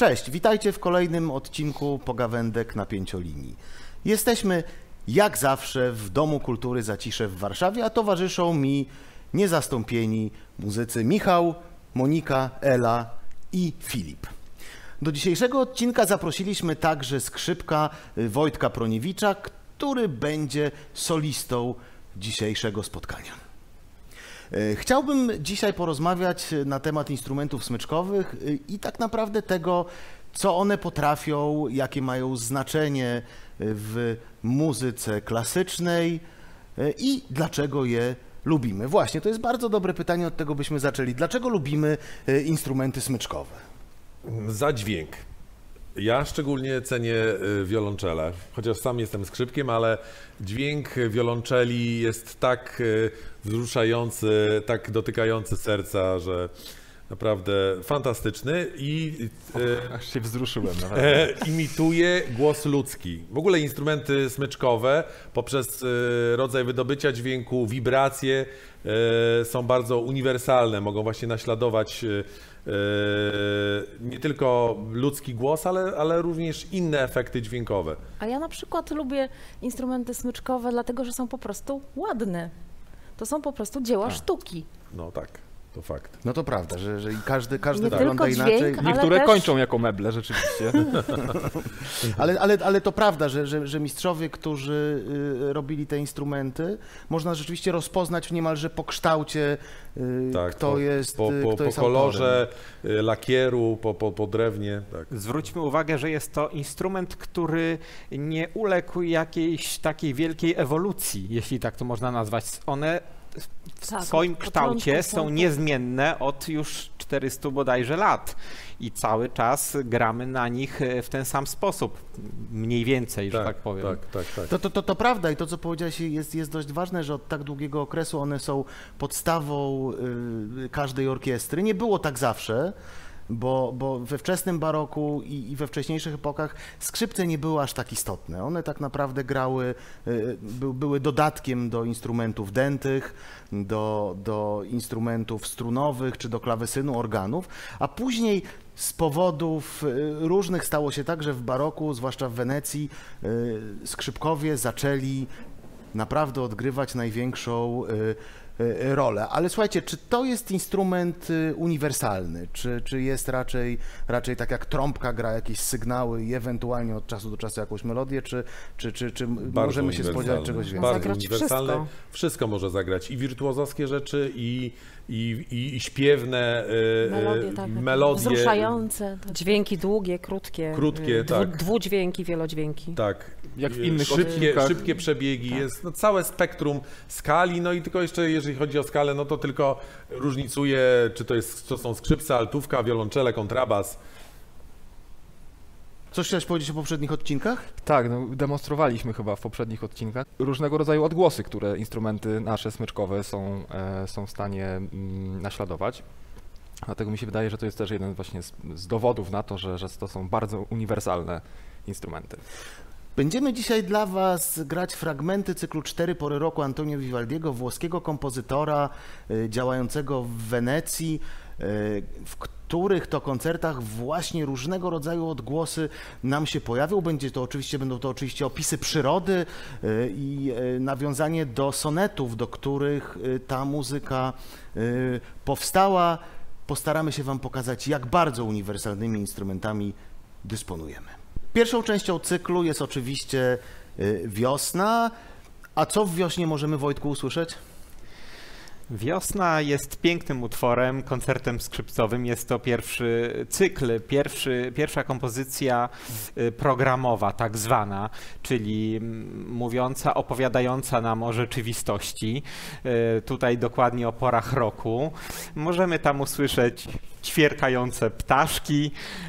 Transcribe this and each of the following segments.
Cześć, witajcie w kolejnym odcinku Pogawędek na Pięciolinii. Jesteśmy jak zawsze w Domu Kultury Zacisze w Warszawie, a towarzyszą mi niezastąpieni muzycy Michał, Monika, Ela i Filip. Do dzisiejszego odcinka zaprosiliśmy także skrzypka Wojtka Proniewicza, który będzie solistą dzisiejszego spotkania. Chciałbym dzisiaj porozmawiać na temat instrumentów smyczkowych i tak naprawdę tego, co one potrafią, jakie mają znaczenie w muzyce klasycznej i dlaczego je lubimy. Właśnie, to jest bardzo dobre pytanie, od tego byśmy zaczęli. Dlaczego lubimy instrumenty smyczkowe? Za dźwięk. Ja szczególnie cenię wiolonczele, chociaż sam jestem skrzypkiem, ale dźwięk wiolonczeli jest tak wzruszający, tak dotykający serca, że naprawdę fantastyczny i aż się wzruszyłem. Imituje głos ludzki. W ogóle instrumenty smyczkowe poprzez rodzaj wydobycia dźwięku, wibracje są bardzo uniwersalne, mogą właśnie naśladować nie tylko ludzki głos, ale również inne efekty dźwiękowe. A ja na przykład lubię instrumenty smyczkowe, dlatego że są po prostu ładne. To są po prostu dzieła sztuki. No tak, to fakt. No to prawda, że każdy Nie wygląda tylko inaczej. dźwięk, Niektóre ale kończą jako meble, rzeczywiście. Ale to prawda, że mistrzowie, którzy robili te instrumenty, można rzeczywiście rozpoznać niemalże po kształcie, Tak, kto jest po kolorze, lakieru, po drewnie. Tak. Zwróćmy uwagę, że jest to instrument, który nie uległ jakiejś takiej wielkiej ewolucji, jeśli tak to można nazwać. One w Tak, swoim od kształcie początku są niezmienne od już 400 bodajże lat i cały czas gramy na nich w ten sam sposób, mniej więcej, że tak powiem. Tak. To prawda i to, co powiedziałeś, jest dość ważne, że od tak długiego okresu one są podstawą każdej orkiestry. Nie było tak zawsze, bo we wczesnym baroku i we wcześniejszych epokach skrzypce nie były aż tak istotne. One tak naprawdę były dodatkiem do instrumentów dętych, do instrumentów strunowych czy do klawesynu, organów, a później z powodów różnych stało się tak, że w baroku, zwłaszcza w Wenecji, skrzypkowie zaczęli naprawdę odgrywać największą rolę. Ale słuchajcie, czy to jest instrument uniwersalny? Czy jest raczej tak jak trąbka gra jakieś sygnały i ewentualnie od czasu do czasu jakąś melodię, czy możemy się spodziewać czegoś więcej? Bardzo zagrać uniwersalne. Wszystko może zagrać. I wirtuozowskie rzeczy, i śpiewne melodie. wzruszające. Dźwięki długie, krótkie, tak. Dwudźwięki, wielodźwięki. Tak. Jak w innych odcinkach. Szybkie przebiegi, jest całe spektrum skali, no i tylko jeszcze jeżeli chodzi o skalę, no to tylko różnicuje, czy to są skrzypce, altówka, wiolonczele, kontrabas. Coś chciałeś powiedzieć o poprzednich odcinkach? Tak, no, demonstrowaliśmy chyba w poprzednich odcinkach różnego rodzaju odgłosy, które instrumenty nasze smyczkowe są w stanie naśladować. Dlatego mi się wydaje, że to jest też jeden właśnie z dowodów na to, że to są bardzo uniwersalne instrumenty. Będziemy dzisiaj dla Was grać fragmenty cyklu 4 pory roku Antonio Vivaldiego, włoskiego kompozytora działającego w Wenecji, w których to koncertach właśnie różnego rodzaju odgłosy nam się pojawią. Będą to oczywiście opisy przyrody i nawiązanie do sonetów, do których ta muzyka powstała. Postaramy się Wam pokazać, jak bardzo uniwersalnymi instrumentami dysponujemy. Pierwszą częścią cyklu jest oczywiście wiosna. A co w wiośnie możemy, Wojtku, usłyszeć? Wiosna jest pięknym utworem, koncertem skrzypcowym. Jest to pierwszy cykl, pierwsza kompozycja programowa, tak zwana, czyli mówiąca, opowiadająca nam o rzeczywistości. Tutaj dokładnie o porach roku. Możemy tam usłyszeć ćwierkające ptaszki,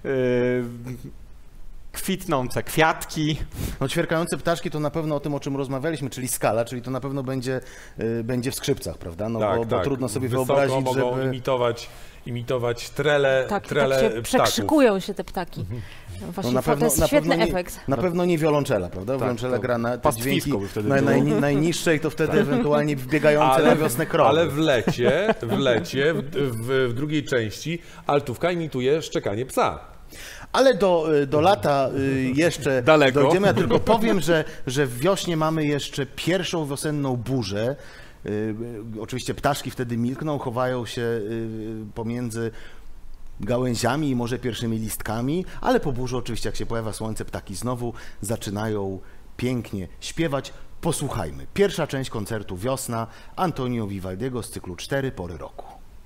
kwitnące kwiatki. No, ćwierkające ptaszki to na pewno o tym, o czym rozmawialiśmy, czyli skala, czyli to na pewno będzie w skrzypcach, prawda? No Tak, bo trudno sobie Wysoko wyobrazić, mogą żeby... imitować trele Tak się ptaków. przekrzykują się te ptaki. Właśnie to jest świetny efekt. Na pewno nie wiolonczela, prawda? Tak, wiolonczela gra na te dźwięki wtedy najniższej, to wtedy ewentualnie wbiegające na wiosnę krowy. Ale w lecie, w drugiej części altówka imituje szczekanie psa. Ale do lata jeszcze Daleko. dojdziemy. Ja tylko powiem, że w wiośnie mamy jeszcze pierwszą wiosenną burzę. Oczywiście ptaszki wtedy milkną, chowają się pomiędzy gałęziami i może pierwszymi listkami, ale po burzy oczywiście, jak się pojawia słońce, ptaki znowu zaczynają pięknie śpiewać. Posłuchajmy. Pierwsza część koncertu Wiosna Antonio Vivaldiego z cyklu 4 pory roku.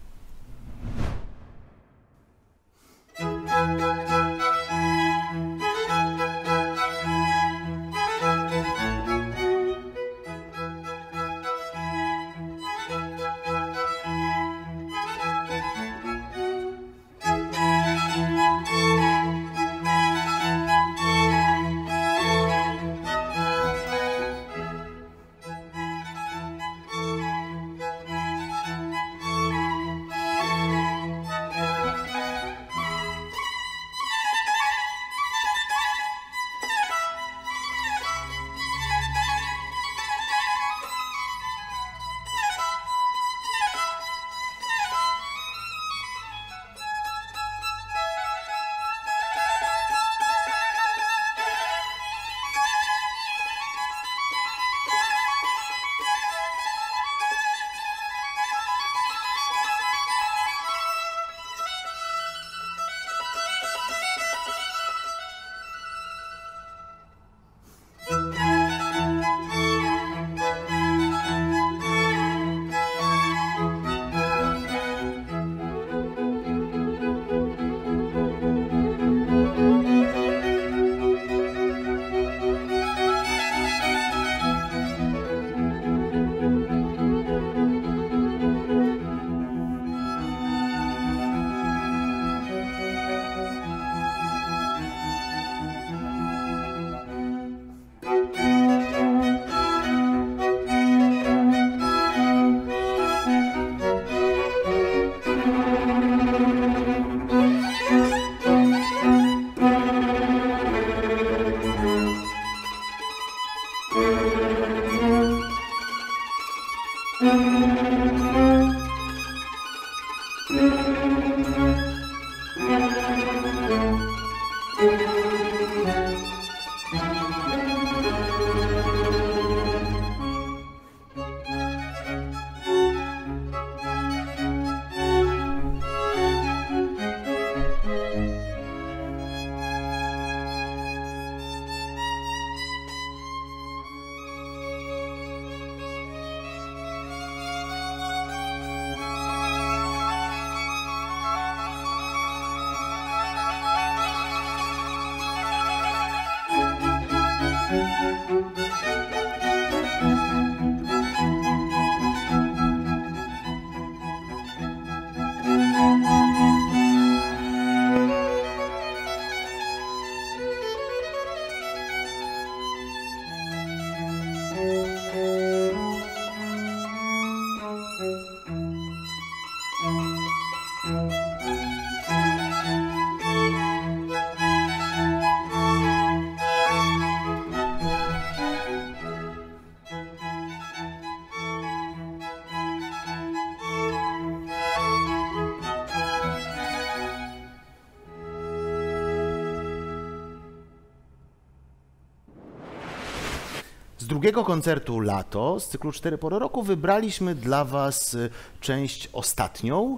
Z drugiego koncertu Lato z cyklu 4 pory roku wybraliśmy dla Was część ostatnią.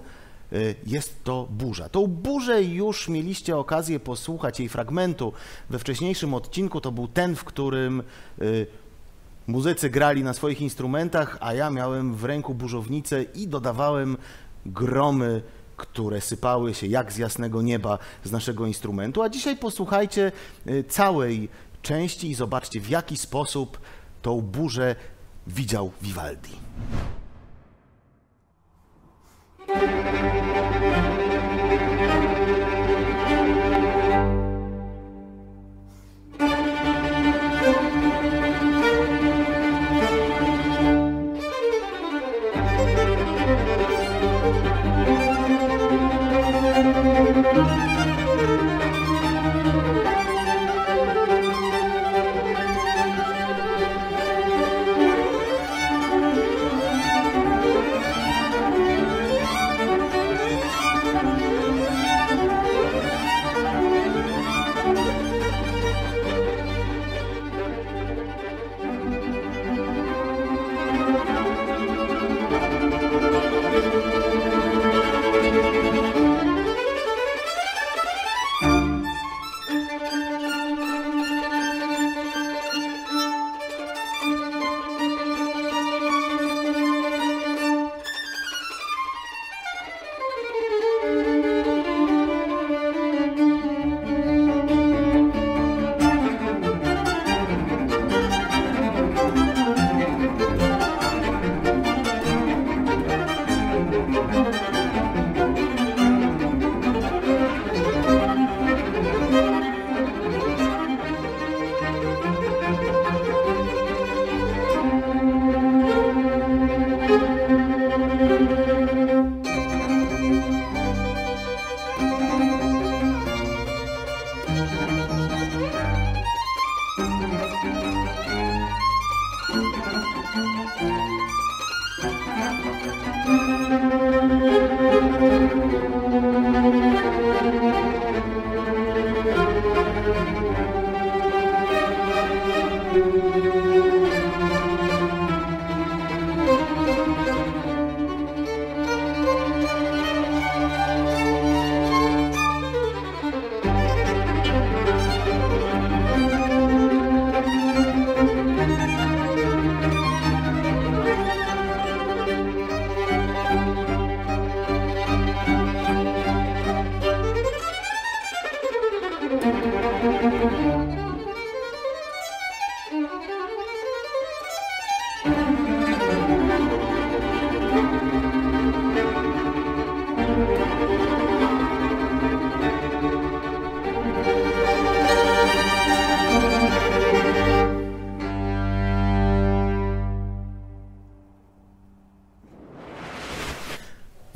Jest to burza. Tą burzę już mieliście okazję posłuchać jej fragmentu we wcześniejszym odcinku. To był ten, w którym muzycy grali na swoich instrumentach, a ja miałem w ręku burzownicę i dodawałem gromy, które sypały się jak z jasnego nieba z naszego instrumentu. A dzisiaj posłuchajcie całej części i zobaczcie, w jaki sposób tą burzę widział Vivaldi.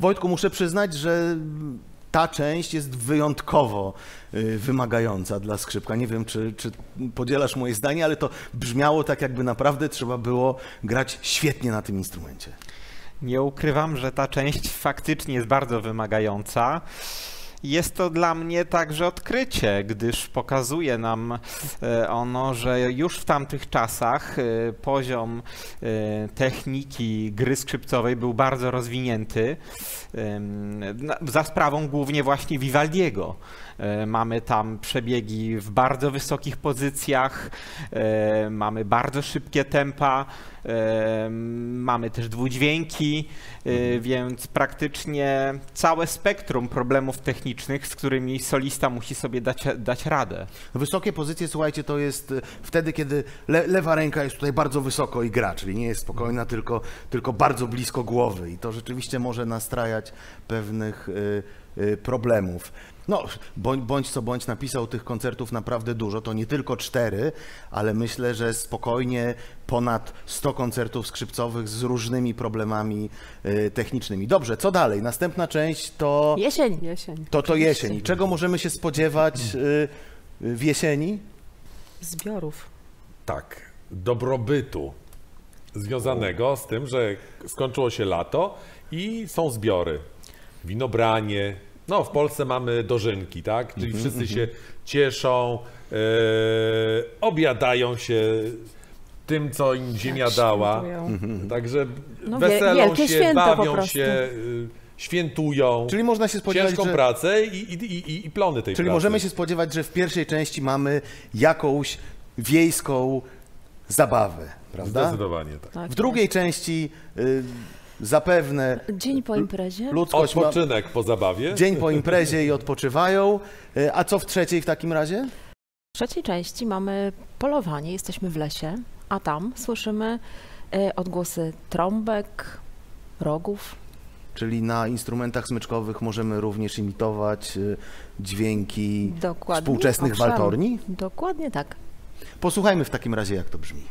Wojtku, muszę przyznać, że ta część jest wyjątkowo wymagająca dla skrzypka. Nie wiem, czy podzielasz moje zdanie, ale to brzmiało tak, jakby naprawdę trzeba było grać świetnie na tym instrumencie. Nie ukrywam, że ta część faktycznie jest bardzo wymagająca. Jest to dla mnie także odkrycie, gdyż pokazuje nam ono, że już w tamtych czasach poziom techniki gry skrzypcowej był bardzo rozwinięty, za sprawą głównie właśnie Vivaldiego. Mamy tam przebiegi w bardzo wysokich pozycjach, mamy bardzo szybkie tempa, mamy też dwudźwięki, więc praktycznie całe spektrum problemów technicznych, z którymi solista musi sobie dać radę. Wysokie pozycje, słuchajcie, to jest wtedy, kiedy lewa ręka jest tutaj bardzo wysoko i gra, czyli nie jest spokojna, tylko bardzo blisko głowy i to rzeczywiście może nastrajać pewnych problemów. No, bądź co bądź, napisał tych koncertów naprawdę dużo, to nie tylko 4, ale myślę, że spokojnie ponad 100 koncertów skrzypcowych z różnymi problemami technicznymi. Dobrze, co dalej? Następna część to... Jesień. To jesień. I czego możemy się spodziewać w jesieni? Zbiorów. Tak, dobrobytu związanego z tym, że skończyło się lato i są zbiory. Winobranie. No, w Polsce mamy dożynki, tak? Czyli wszyscy się cieszą, obiadają się tym, co im ziemia dała. Także weselą się, bawią się, świętują. Czyli można się spodziewać, ciężką pracę i plony tej pracy. Czyli możemy się spodziewać, że w pierwszej części mamy jakąś wiejską zabawę, prawda? Zdecydowanie tak. W drugiej części zapewne Dzień po imprezie. ludzkość Odpoczynek po zabawie. Dzień po imprezie i odpoczywają. A co w trzeciej w takim razie? W trzeciej części mamy polowanie, jesteśmy w lesie, a tam słyszymy odgłosy trąbek, rogów. Czyli na instrumentach smyczkowych możemy również imitować dźwięki współczesnych waltorni? Dokładnie tak. Posłuchajmy w takim razie, jak to brzmi.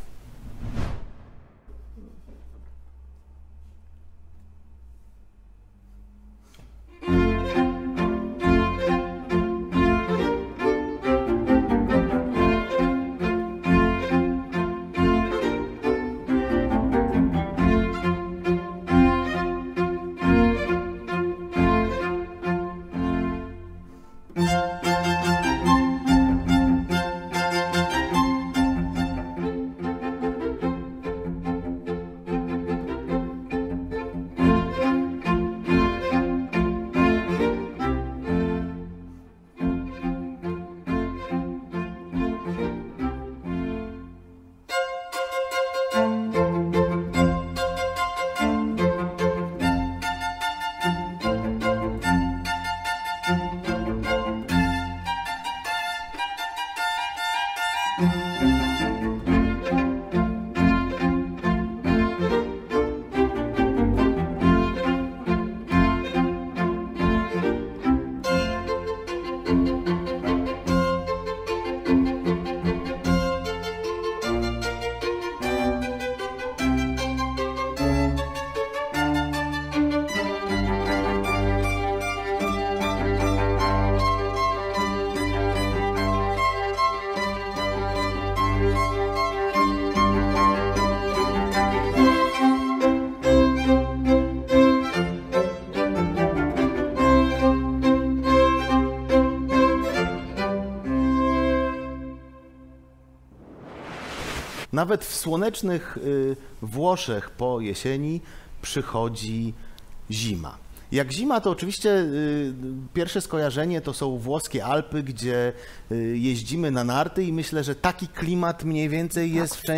Nawet w słonecznych Włoszech po jesieni przychodzi zima. Jak zima, to oczywiście pierwsze skojarzenie to są włoskie Alpy, gdzie jeździmy na narty i myślę, że taki klimat mniej więcej jest w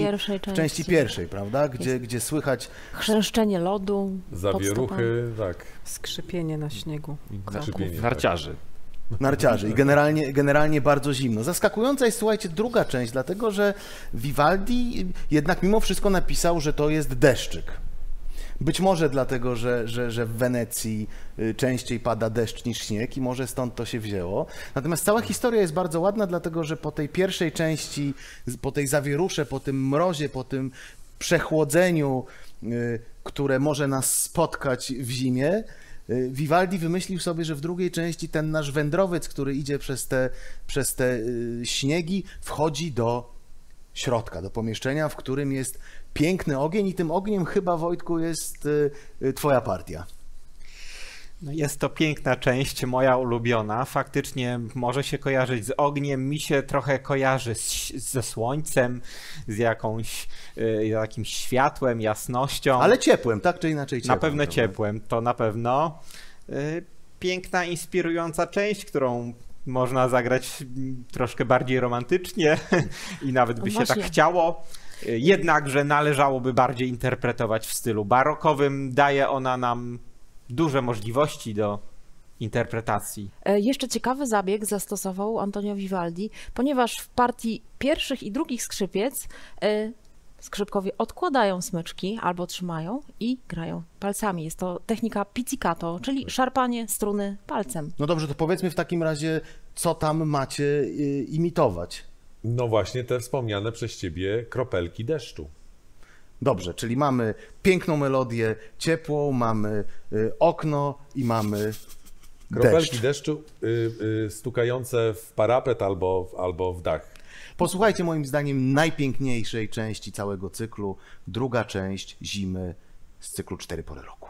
części pierwszej, prawda? Gdzie słychać chrzęszczenie lodu, zawieruchy, tak. Skrzypienie na śniegu. Skrzypienie, narciarzy. Narciarzy i generalnie bardzo zimno. Zaskakująca jest, słuchajcie, druga część, dlatego że Vivaldi jednak mimo wszystko napisał, że to jest deszczyk. Być może dlatego, że w Wenecji częściej pada deszcz niż śnieg i może stąd to się wzięło. Natomiast cała historia jest bardzo ładna, dlatego że po tej pierwszej części, po tej zawierusze, po tym mrozie, po tym przechłodzeniu które może nas spotkać w zimie, Vivaldi wymyślił sobie, że w drugiej części ten nasz wędrowiec, który idzie przez te śniegi, wchodzi do środka, do pomieszczenia, w którym jest piękny ogień i tym ogniem chyba, Wojtku, jest twoja partia. No jest to piękna część, moja ulubiona. Faktycznie może się kojarzyć z ogniem, mi się trochę kojarzy ze słońcem, z jakimś światłem, jasnością. Ale ciepłem, tak czy inaczej ciepłem. Na pewno ciepłem, to na pewno. Piękna, inspirująca część, którą można zagrać troszkę bardziej romantycznie i nawet by się tak chciało. Jednakże należałoby bardziej interpretować w stylu barokowym. Daje ona nam duże możliwości do interpretacji. Jeszcze ciekawy zabieg zastosował Antonio Vivaldi, ponieważ w partii pierwszych i drugich skrzypiec skrzypkowie odkładają smyczki albo trzymają i grają palcami. Jest to technika pizzicato, czyli szarpanie struny palcem. No dobrze, to powiedzmy w takim razie, co tam macie imitować. No właśnie te wspomniane przez ciebie kropelki deszczu. Dobrze, czyli mamy piękną melodię, ciepłą, mamy okno i mamy Kropelki deszczu stukające w parapet albo w dach. Posłuchajcie moim zdaniem najpiękniejszej części całego cyklu, druga część zimy z cyklu 4 pory roku.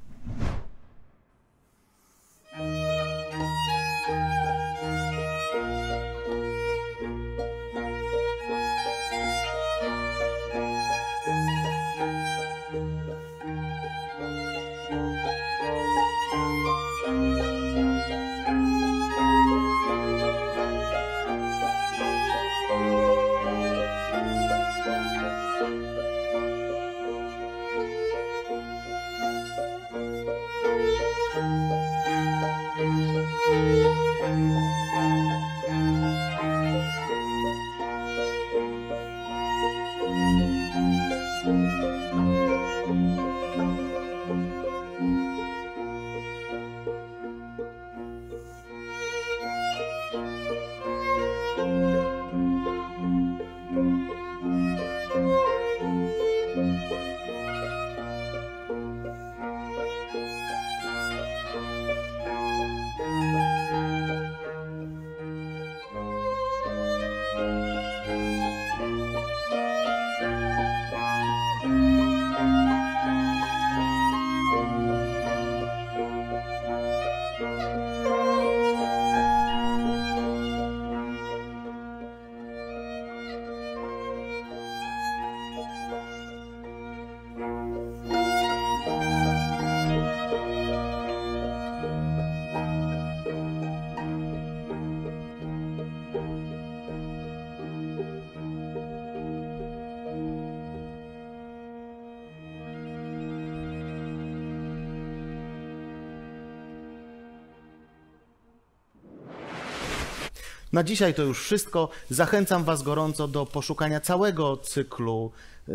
Na dzisiaj to już wszystko. Zachęcam Was gorąco do poszukania całego cyklu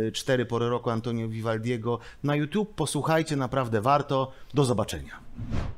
4 pory roku Antonio Vivaldiego na YouTube. Posłuchajcie, naprawdę warto. Do zobaczenia.